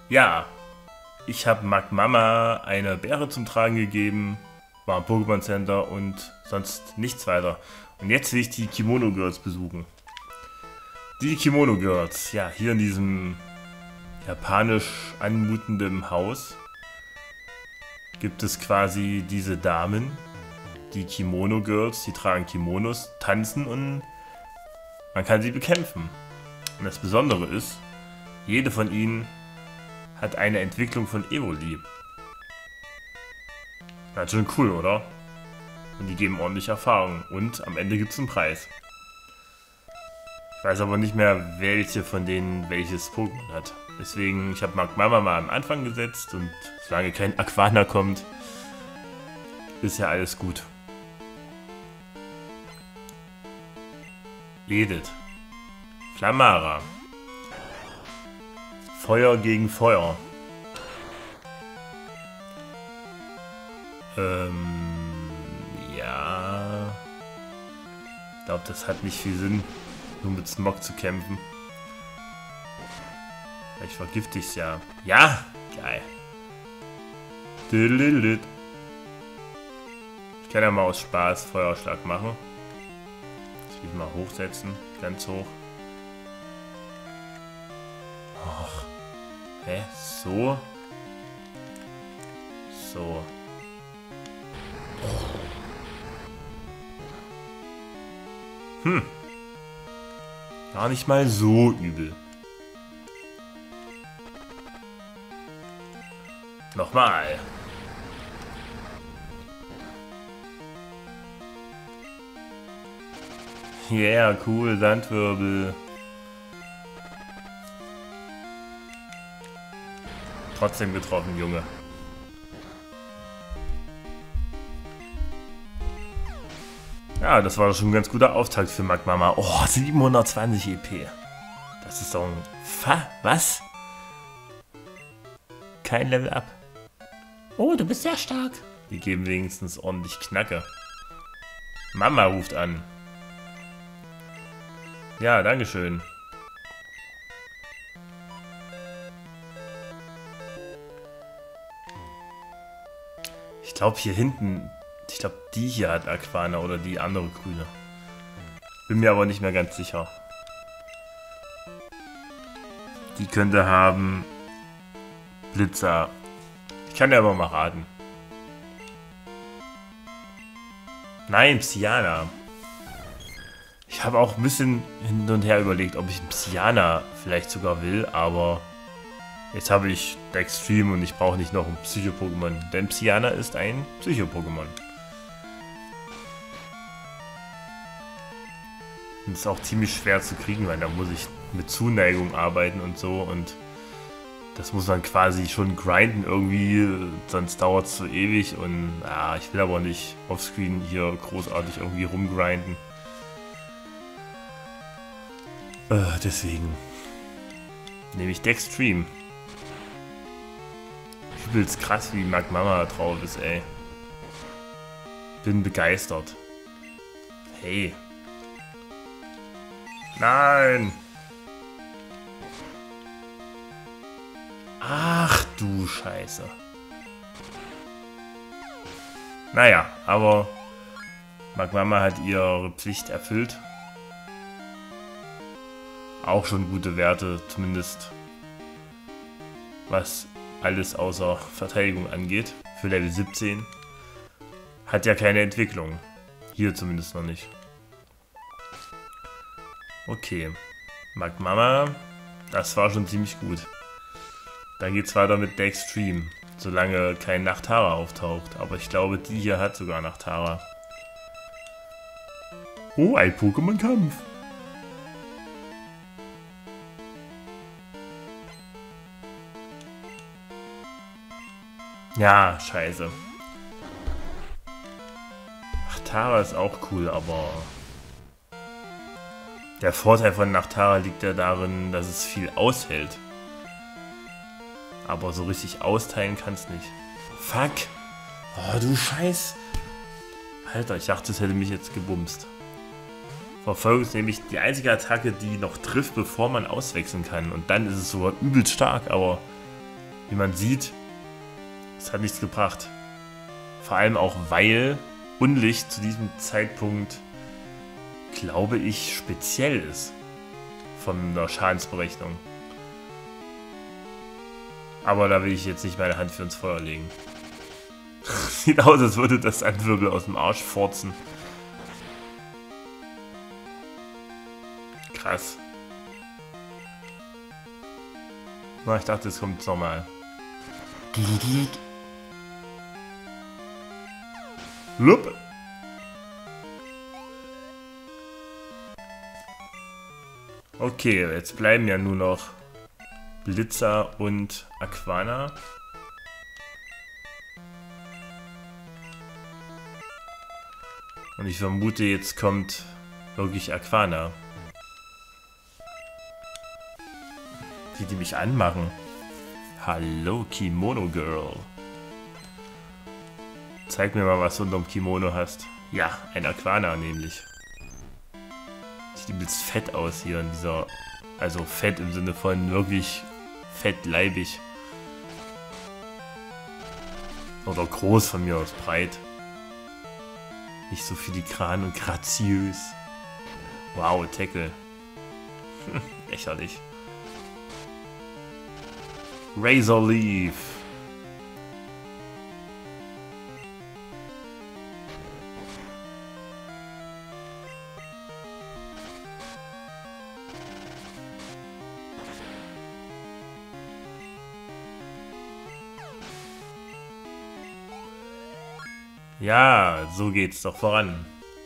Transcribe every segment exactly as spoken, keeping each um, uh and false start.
Ja, ich habe Magmama eine Beere zum Tragen gegeben, war im Pokémon Center und sonst nichts weiter. Und jetzt will ich die Kimono Girls besuchen. Die Kimono Girls, ja, hier in diesem japanisch anmutenden Haus gibt es quasi diese Damen, die Kimono Girls, die tragen Kimonos, tanzen und man kann sie bekämpfen. Und das Besondere ist, jede von ihnen hat eine Entwicklung von Evoli. Ganz schön cool, oder? Und die geben ordentlich Erfahrung. Und am Ende gibt es einen Preis. Ich weiß aber nicht mehr, welche von denen welches Pokémon hat. Deswegen, ich habe Magmama mal am Anfang gesetzt und solange kein Aquana kommt, ist ja alles gut. Edith. Flamara. Feuer gegen Feuer. Ähm, ja. Ich glaube, das hat nicht viel Sinn, nur mit Smog zu kämpfen. Vielleicht vergifte ich es ja. Ja! Geil. Ich kann ja mal aus Spaß Feuerschlag machen. Das will ich mal hochsetzen. Ganz hoch. Och. Hä? So? So. Hm. Gar nicht mal so übel. Nochmal. Yeah, cool, Sandwirbel. Trotzdem getroffen, Junge. Ja, das war schon ein ganz guter Auftakt für Magmama. Oh, siebenhundertzwanzig E P. Das ist doch ein... Fa... Was? Kein Level Up. Oh, du bist sehr stark. Die geben wenigstens ordentlich Knacke. Mama ruft an. Ja, dankeschön. Ich glaube hier hinten, ich glaube die hier hat Aquana oder die andere grüne. Bin mir aber nicht mehr ganz sicher. Die könnte haben Blitzer. Ich kann ja aber mal raten. Nein, Psyana. Ich habe auch ein bisschen hin und her überlegt, ob ich einen Psyana vielleicht sogar will, aber jetzt habe ich Dextreme und ich brauche nicht noch ein Psycho-Pokémon, denn Psyana ist ein Psycho-Pokémon. Und ist auch ziemlich schwer zu kriegen, weil da muss ich mit Zuneigung arbeiten und so und das muss man quasi schon grinden irgendwie, sonst dauert es so ewig und ja, ich will aber nicht offscreen hier großartig irgendwie rumgrinden. Äh, deswegen nehme ich Dextreme. Übelst krass, wie Magmama drauf ist, ey. Bin begeistert. Hey. Nein! Ach du Scheiße. Naja, aber Magmama hat ihre Pflicht erfüllt. Auch schon gute Werte, zumindest was alles außer Verteidigung angeht. Für Level siebzehn. Hat ja keine Entwicklung. Hier zumindest noch nicht. Okay. Magmama, das war schon ziemlich gut. Dann geht's weiter mit Dextreme, solange kein Nachtara auftaucht. Aber ich glaube, die hier hat sogar Nachtara. Oh, ein Pokémon-Kampf. Ja, scheiße. Nachtara ist auch cool, aber der Vorteil von Nachtara liegt ja darin, dass es viel aushält. Aber so richtig austeilen kannst nicht. Fuck. Oh, du Scheiß. Alter, ich dachte, das hätte mich jetzt gebumst. Verfolgung ist nämlich die einzige Attacke, die noch trifft, bevor man auswechseln kann. Und dann ist es sogar übelst stark, aber Wie man sieht, es hat nichts gebracht. Vor allem auch, weil Unlicht zu diesem Zeitpunkt, glaube ich, speziell ist von der Schadensberechnung. Aber da will ich jetzt nicht meine Hand für ins Feuer legen. Sieht aus, als würde das Sandwirbel aus dem Arsch furzen. Krass. Na, ich dachte, es kommt nochmal. Lup. Okay, jetzt bleiben ja nur noch Blitzer und Aquana. Und ich vermute, jetzt kommt wirklich Aquana. Die, die mich anmachen. Hallo, Kimono Girl. Zeig mir mal, was du unterm Kimono hast. Ja, ein Aquana nämlich. Sieht übelst fett aus hier in dieser... Also fett im Sinne von wirklich fettleibig. Oder groß von mir aus, breit. Nicht so filigran und graziös. Wow, Tackle. Lächerlich. Razor Leaf. Ja, so geht's doch voran.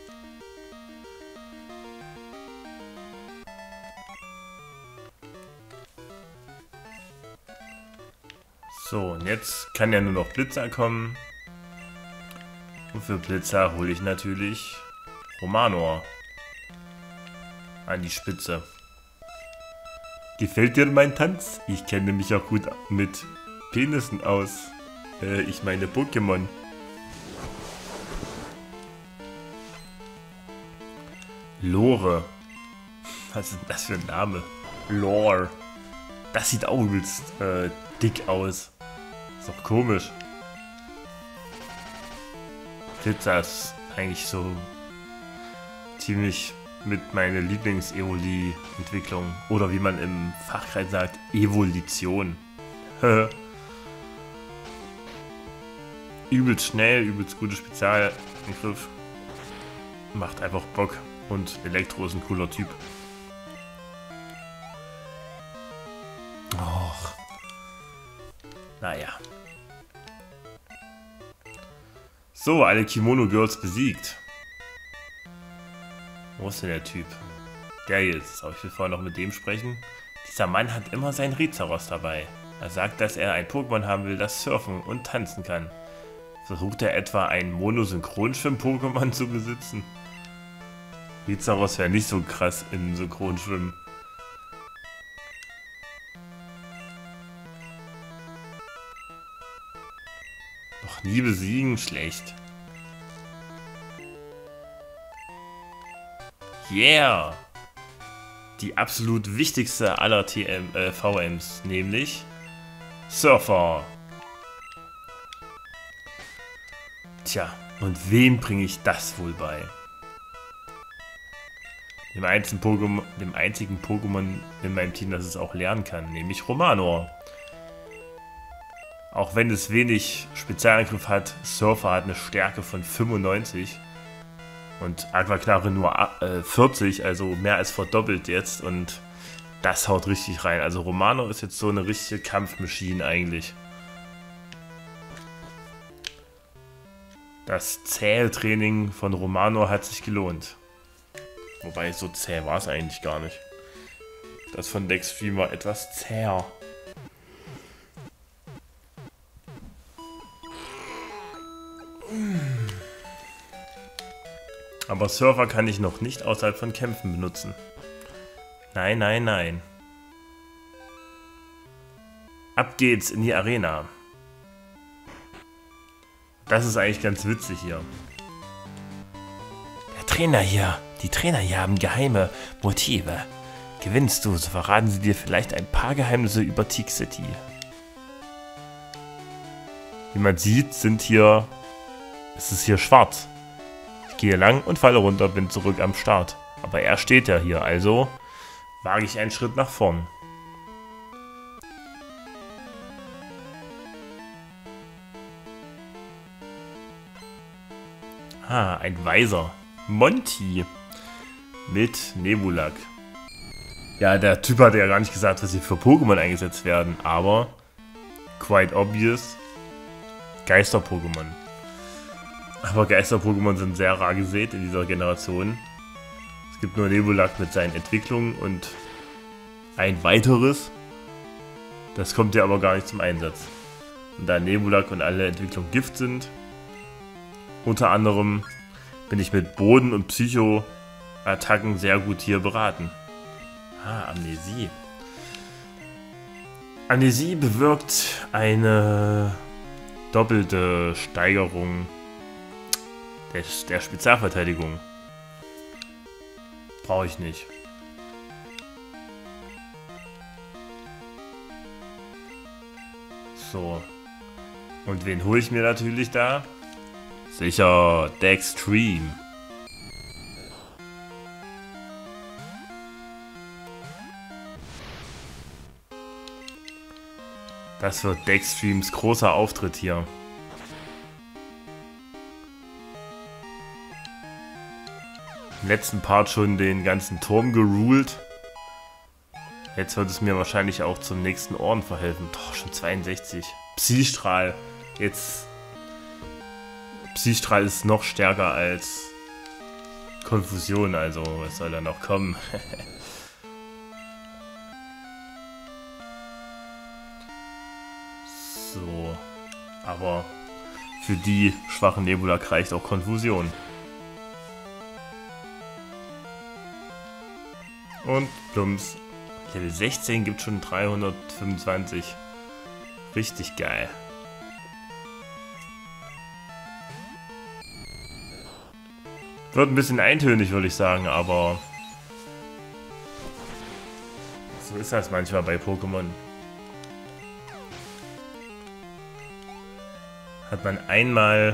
So, und jetzt kann ja nur noch Blitzer kommen. Und für Blitzer hole ich natürlich Romanor an die Spitze. Gefällt dir mein Tanz? Ich kenne mich auch gut mit Penissen aus. Äh, ich meine Pokémon. Lore. Was ist denn das für ein Name? Lore. Das sieht auch übelst äh, dick aus. Ist doch komisch. Blitzer ist eigentlich so ziemlich mit meiner Lieblings-Evoli-Entwicklung. Oder wie man im Fachkreis sagt, Evolution. Übelst schnell, übelst gute Spezialangriff. Macht einfach Bock. Und Elektro ist ein cooler Typ. Och. Naja. So, alle Kimono Girls besiegt. Wo ist denn der Typ? Der jetzt. Aber ich will vorher noch mit dem sprechen. Dieser Mann hat immer seinen Rizaros dabei. Er sagt, dass er ein Pokémon haben will, das surfen und tanzen kann. Versucht er etwa ein Monosynchronschwimm-Pokémon zu besitzen? Rizaros wäre nicht so krass in Synchronschwimmen. Noch nie besiegen? Schlecht. Yeah! Die absolut wichtigste aller T M, äh, V Ms, nämlich Surfer. Tja, und wem bringe ich das wohl bei? Dem einzigen Pokémon, dem einzigen Pokémon in meinem Team, das es auch lernen kann, nämlich Romanor. Auch wenn es wenig Spezialangriff hat, Surfer hat eine Stärke von fünfundneunzig und Aquaknarre nur äh, vierzig, also mehr als verdoppelt jetzt, und das haut richtig rein. Also Romanor ist jetzt so eine richtige Kampfmaschine eigentlich. Das Zähltraining von Romanor hat sich gelohnt. Wobei, so zäh war es eigentlich gar nicht. Das von Dextreme war etwas zäher. Aber Surfer kann ich noch nicht außerhalb von Kämpfen benutzen. Nein, nein, nein. Ab geht's in die Arena. Das ist eigentlich ganz witzig hier. Der Trainer hier. Die Trainer hier haben geheime Motive. Gewinnst du, so verraten sie dir vielleicht ein paar Geheimnisse über Teak City. Wie man sieht, sind hier, es ist hier schwarz. Ich gehe lang und falle runter, bin zurück am Start. Aber er steht ja hier, also wage ich einen Schritt nach vorn. Ah, ein Weiser. Monty. Mit Nebulak. Ja, der Typ hat ja gar nicht gesagt, was hier für Pokémon eingesetzt werden, aber quite obvious. Geister-Pokémon. Aber Geister-Pokémon sind sehr rar gesät in dieser Generation. Es gibt nur Nebulak mit seinen Entwicklungen und ein weiteres. Das kommt ja aber gar nicht zum Einsatz. Und da Nebulak und alle Entwicklungen Gift sind, unter anderem bin ich mit Boden- und Psycho-Attacken sehr gut hier beraten. Ah, Amnesie. Amnesie bewirkt eine doppelte Steigerung der, der Spezialverteidigung. Brauche ich nicht. So. Und wen hole ich mir natürlich da? Sicher, Dextreme. Das wird Dextremes großer Auftritt hier. Im letzten Part schon den ganzen Turm geruled. Jetzt wird es mir wahrscheinlich auch zum nächsten Orden verhelfen. Doch, schon zweiundsechzig. Psystrahl. Jetzt... Psystrahl ist noch stärker als Konfusion, also was soll da noch kommen? So, aber für die schwachen Nebulak reicht auch Konfusion. Und plumps, Level sechzehn gibt schon dreihundertfünfundzwanzig. Richtig geil. Wird ein bisschen eintönig, würde ich sagen, aber so ist das manchmal bei Pokémon. Hat man einmal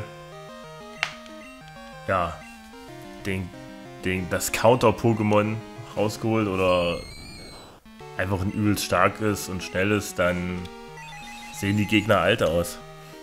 ja den, den, das Counter-Pokémon rausgeholt oder einfach ein übelst starkes und schnelles, dann sehen die Gegner alt aus.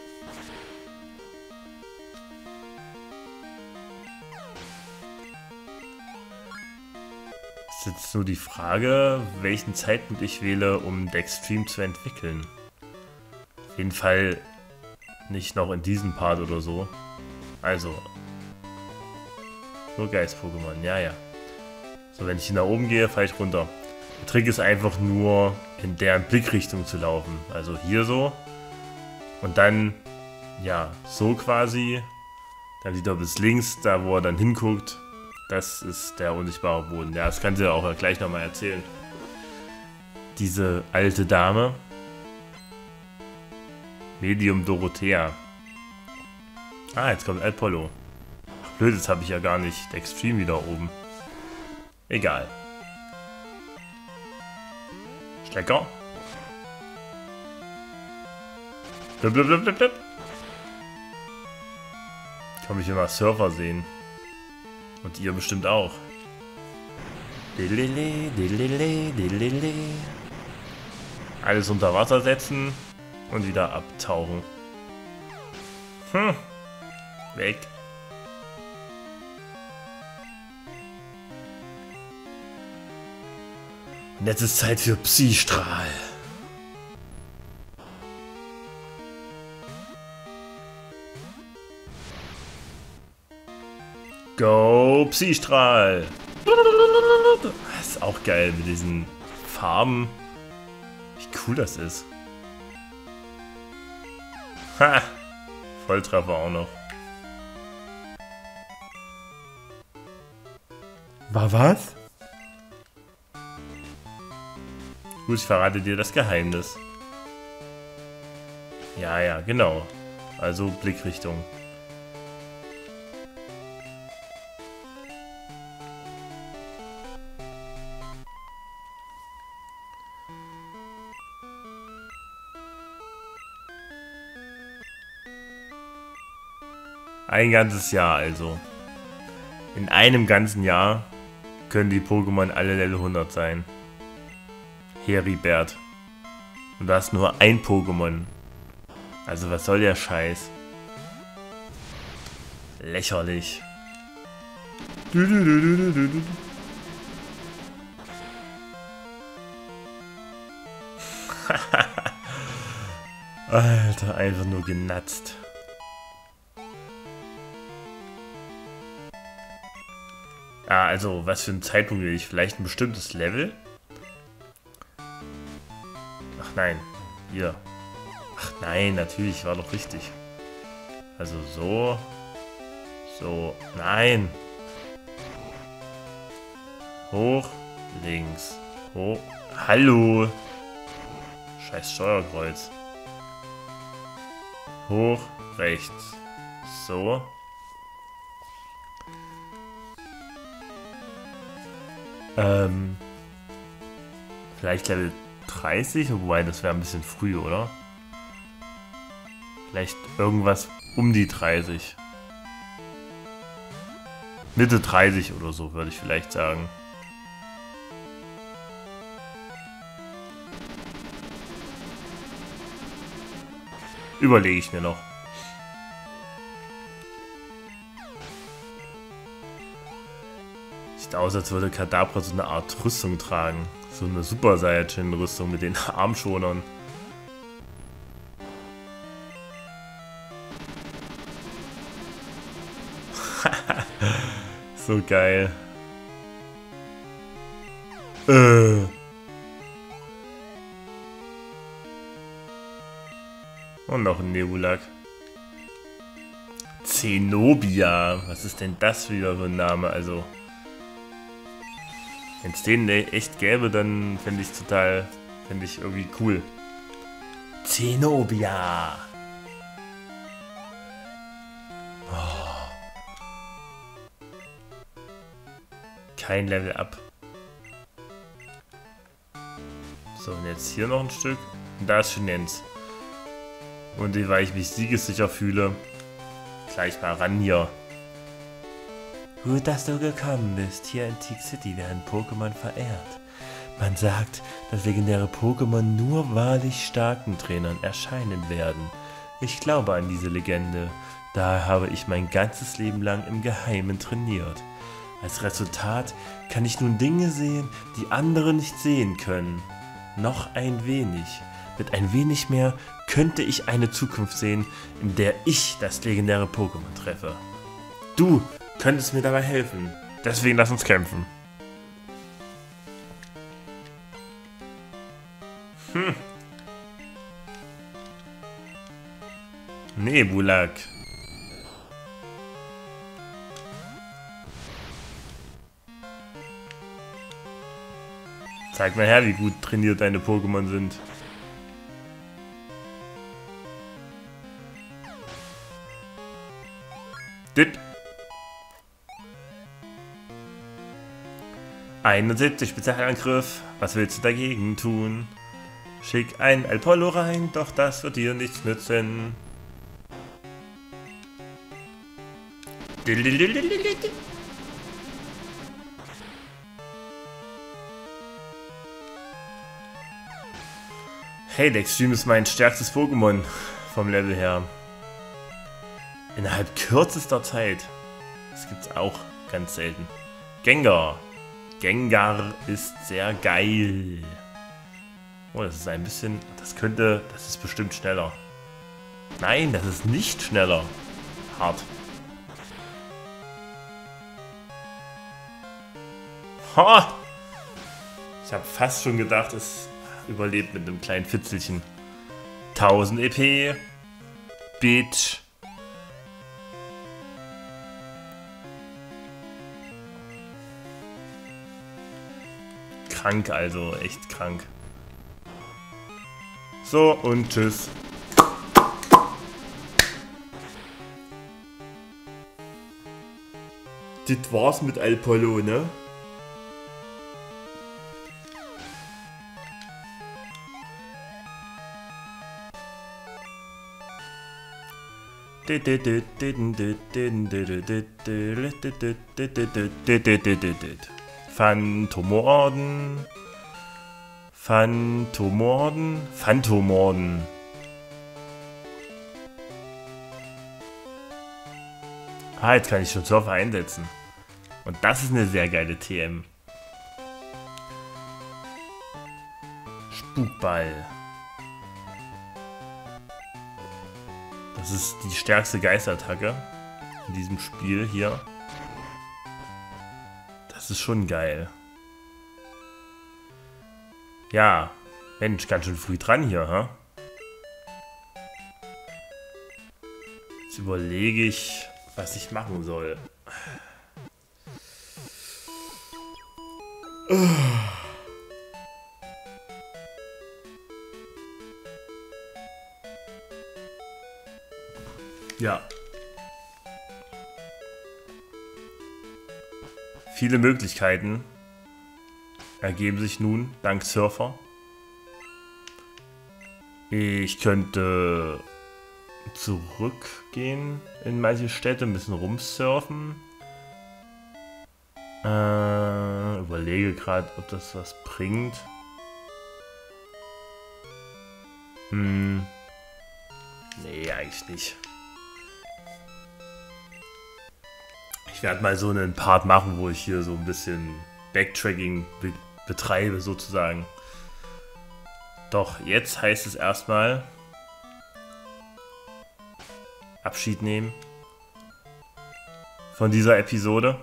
Ist jetzt nur die Frage, welchen Zeitpunkt ich wähle, um Dextreme zu entwickeln. Auf jeden Fall nicht noch in diesem Part oder so. Also, nur Geist-Pokémon, ja, ja. So, wenn ich hier nach oben gehe, falle ich runter. Der Trick ist einfach nur, in deren Blickrichtung zu laufen. Also hier so. Und dann, ja, so quasi. Dann sieht er bis links, da wo er dann hinguckt. Das ist der unsichtbare Boden. Ja, das kann sie ja auch gleich nochmal erzählen. Diese alte Dame. Medium Dorothea. Ah, jetzt kommt Apollo. Ach, blöd, jetzt habe ich ja gar nicht Extreme wieder oben. Egal. Stecker. Blub, blub, blub, blub. Kann mich immer Surfer sehen. Und ihr bestimmt auch. Delele, delele, delele. Alles unter Wasser setzen und wieder abtauchen. Hm. Weg. Und jetzt ist Zeit für Psystrahl. Go Psystrahl! Das ist auch geil mit diesen Farben. Wie cool das ist. Ha! Volltreffer auch noch. War was? Gut, ich verrate dir das Geheimnis. Ja, ja, genau. Also Blickrichtung. Ein ganzes Jahr also. In einem ganzen Jahr können die Pokémon alle Level hundert sein. Heribert. Und du hast nur ein Pokémon. Also was soll der Scheiß? Lächerlich. Du, du, du, du, du, du. Alter, einfach nur genatzt. Ah, also, was für einen Zeitpunkt will ich? Vielleicht ein bestimmtes Level? Ach nein, hier. Ach nein, natürlich, war doch richtig. Also so. So, nein. Hoch, links. Hoch. Hallo. Scheiß Steuerkreuz. Hoch, rechts. So. Ähm. Vielleicht Level dreißig, wobei das wäre ein bisschen früh, oder? Vielleicht irgendwas um die dreißig. Mitte dreißig oder so, würde ich vielleicht sagen. Überlege ich mir noch. Sieht aus, als würde Kadabra so eine Art Rüstung tragen. So eine Super Saiyajin-Rüstung mit den Armschonern. So geil. Äh. Und noch ein Nebulak. Zenobia. Was ist denn das wieder für ein Name? Also, wenn es den echt gäbe, dann fände ich es total, fände ich irgendwie cool. Zenobia. Oh. Kein Level up. So, und jetzt hier noch ein Stück. Und da ist Shenenz. Und weil ich mich siegessicher fühle, gleich mal ran hier. Gut, dass du gekommen bist. Hier in Teak City werden Pokémon verehrt. Man sagt, dass legendäre Pokémon nur wahrlich starken Trainern erscheinen werden. Ich glaube an diese Legende. Daher habe ich mein ganzes Leben lang im Geheimen trainiert. Als Resultat kann ich nun Dinge sehen, die andere nicht sehen können. Noch ein wenig. Mit ein wenig mehr könnte ich eine Zukunft sehen, in der ich das legendäre Pokémon treffe. Du könntest mir dabei helfen. Deswegen lass uns kämpfen. Hm. Nebulak. Zeig mal her, wie gut trainiert deine Pokémon sind. Dip. einundsiebzig Spezialangriff. Was willst du dagegen tun? Schick ein Alpollo rein, doch das wird dir nichts nützen. Hey, der Extreme ist mein stärkstes Pokémon vom Level her. Innerhalb kürzester Zeit. Das gibt's auch ganz selten. Gengar. Gengar ist sehr geil. Oh, das ist ein bisschen... Das könnte... Das ist bestimmt schneller. Nein, das ist nicht schneller. Hart. Ha! Ich habe fast schon gedacht, es überlebt mit einem kleinen Fitzelchen. tausend E P. Bitch. Krank also, echt krank. So, und tschüss. Das war's mit Alpollo, ne? Phantomorden. Phantomorden. Phantomorden. Ah, jetzt kann ich schon Surfer einsetzen. Und das ist eine sehr geile T M. Spukball. Das ist die stärkste Geisterattacke in diesem Spiel hier. Das ist schon geil. Ja, Mensch, ganz schön früh dran hier, hä? Jetzt überlege ich, was ich machen soll. Ja. Viele Möglichkeiten ergeben sich nun dank Surfer. Ich könnte zurückgehen in manche Städte, ein bisschen rumsurfen. Äh, überlege gerade, ob das was bringt. Hm. Nee, eigentlich nicht. Ich werde mal so einen Part machen, wo ich hier so ein bisschen Backtracking be betreibe, sozusagen. Doch jetzt heißt es erstmal Abschied nehmen von dieser Episode.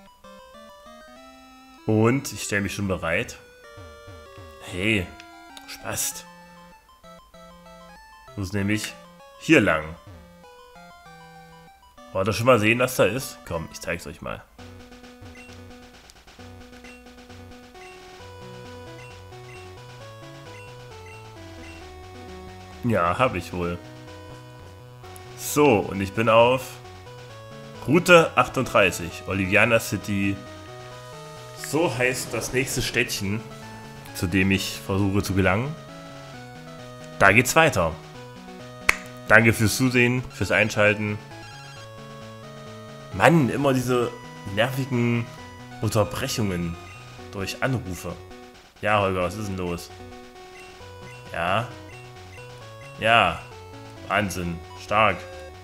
Und ich stelle mich schon bereit. Hey, Spaß. Muss nämlich hier lang. Wollt ihr schon mal sehen, was da ist? Komm, ich zeig's euch mal. Ja, habe ich wohl. So, und ich bin auf Route achtunddreißig, Oliviana City. So heißt das nächste Städtchen, zu dem ich versuche zu gelangen. Da geht's weiter. Danke fürs Zusehen, fürs Einschalten. Mann, immer diese nervigen Unterbrechungen durch Anrufe. Ja, Holger, was ist denn los? Ja. Ja. Wahnsinn. Stark.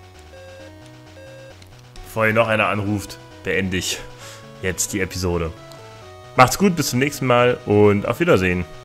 Bevor hier noch einer anruft, beende ich jetzt die Episode. Macht's gut, bis zum nächsten Mal und auf Wiedersehen.